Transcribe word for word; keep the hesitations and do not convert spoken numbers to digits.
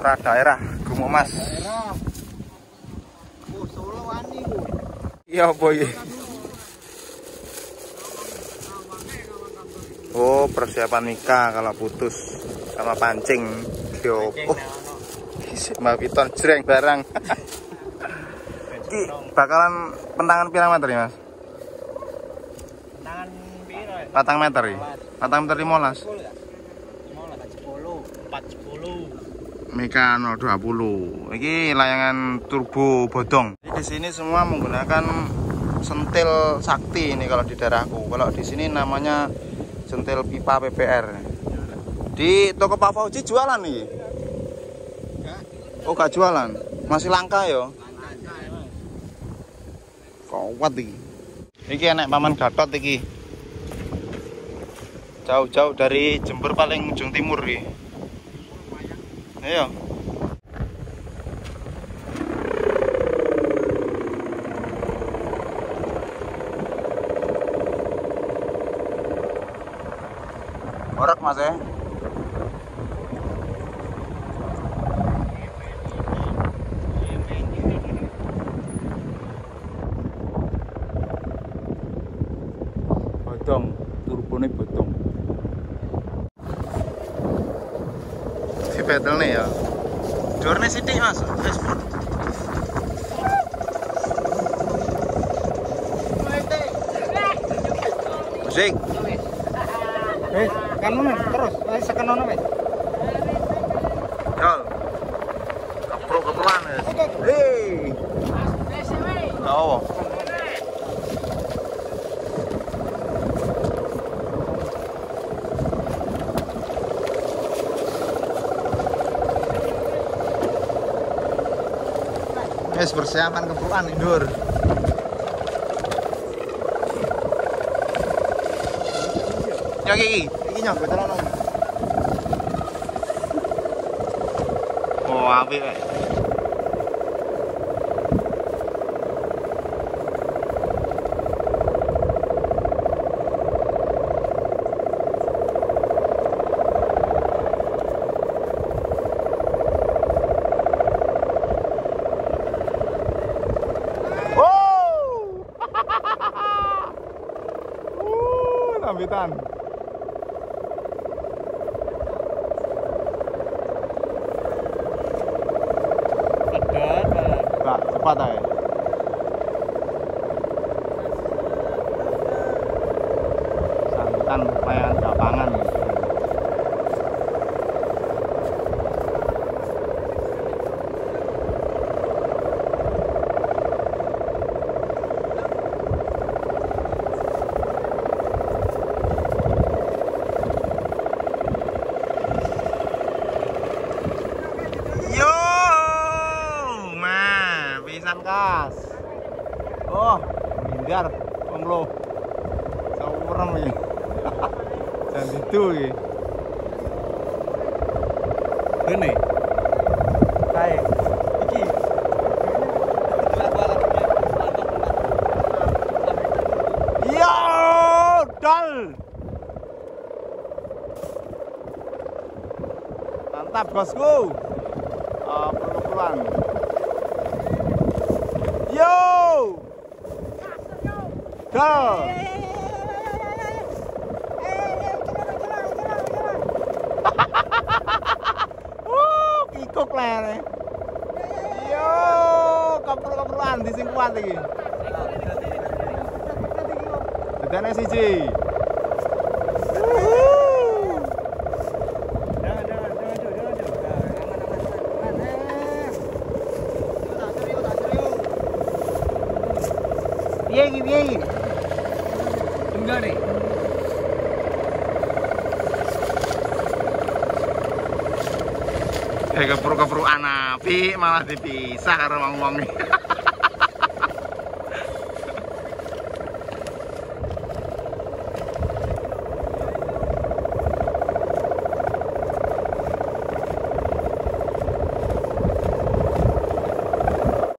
Putra daerah Gumo Mas. Daerah. Oh, Solo wani ku. Iya, boy. Oh, persiapan nikah kalau putus sama pancing. Yo. Oh. Mbak Piton jreng barang. Ki bakalan pentangan pirang meter ya, Mas? Pentangan piro? Patang meter ya? Patang meter lima belas. empat sepuluh. Mekano dua puluh. Ini layangan turbo bodong. Di sini semua menggunakan sentil sakti ini kalau di daerahku. Kalau di sini namanya sentil pipa P P R. Di toko Pak Fauji jualan nih? Oh, gak jualan. Masih langka ya? Kuat iki. Iki enek Paman Gatot iki. Jauh-jauh dari Jember paling ujung timur iki. Ayo. Orek Mas ya. Bodong, turbone bodong. Si pedal nih ya. Jorne sithik Mas, export. Musik. Eh, kan mana terus? Eh, sekan ono wis. Jol. Kepro-keproan ya. Hei. Oh. Wes persiapan kepruan indur. Ya iki, iki nyok beteran. Oh, apik rek. Sambitan. Pedan. Enggak, cepat aja. Sambitan layangan gapangan. Kas. Oh, mindar wong lo. Sawerem iki. Jan itu iki. Rene. Kae. Iki. Yo, dal. Mantap, bosku. Ah, perlu-perluan. Yo, go. Uh, kikuk lele. Yo, kapru-kapruan di sing kuat iki. Dedane siji. Piye iki piye iki? Enggak nih. Eh kepru-kepruan api malah dipisah karo wong-wong.